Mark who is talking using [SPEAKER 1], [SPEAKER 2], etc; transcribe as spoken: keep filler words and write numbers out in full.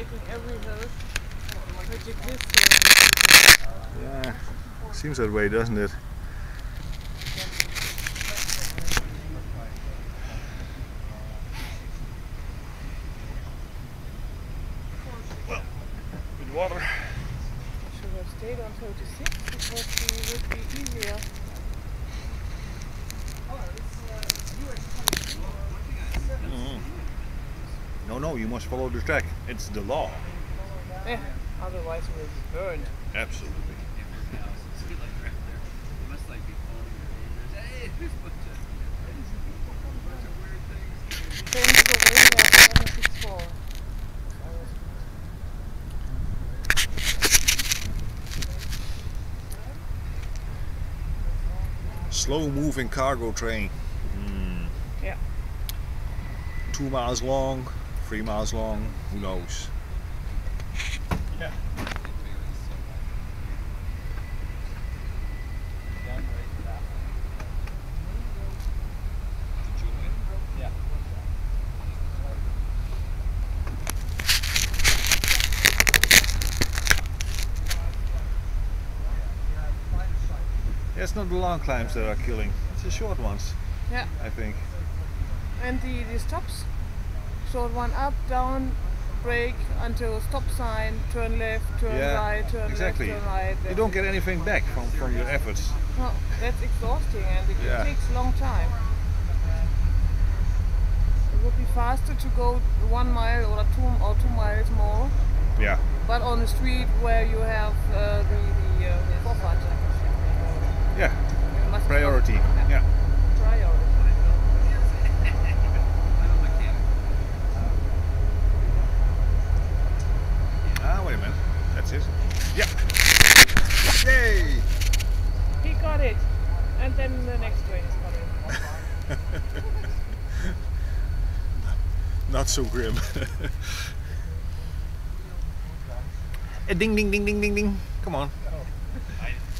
[SPEAKER 1] taking every hill.
[SPEAKER 2] Yeah, seems that way, doesn't it? Well, with water.
[SPEAKER 1] Should have stayed on thirty-six because it would be easier.
[SPEAKER 2] Mm. No, no, you must follow the track. It's the law.
[SPEAKER 1] Yeah, otherwise it will be burned.
[SPEAKER 2] Absolutely. Slow moving cargo train. Mm.
[SPEAKER 1] Yeah.
[SPEAKER 2] Two miles long, three miles long, who knows? Yeah. Yeah, it's not the long climbs that are killing, it's the short ones.
[SPEAKER 1] Yeah.
[SPEAKER 2] I think.
[SPEAKER 1] And the, the stops, short one up, down, brake until stop sign, turn left, turn
[SPEAKER 2] yeah,
[SPEAKER 1] right, turn
[SPEAKER 2] exactly.
[SPEAKER 1] left, turn right.
[SPEAKER 2] You don't get anything back from, from your efforts.
[SPEAKER 1] No, that's exhausting and it,
[SPEAKER 2] yeah.
[SPEAKER 1] it takes a long time. It would be faster to go one mile or two or two miles more.
[SPEAKER 2] Yeah.
[SPEAKER 1] But on a street where you have uh, the, the uh, forefront.
[SPEAKER 2] Yeah. Priority. Yeah. yeah.
[SPEAKER 1] Priority.
[SPEAKER 2] Ah, wait a minute. That's it. Yeah. Yay!
[SPEAKER 1] He got it. And then the next train is coming.
[SPEAKER 2] Not so grim. A ding ding ding ding ding ding. Come on.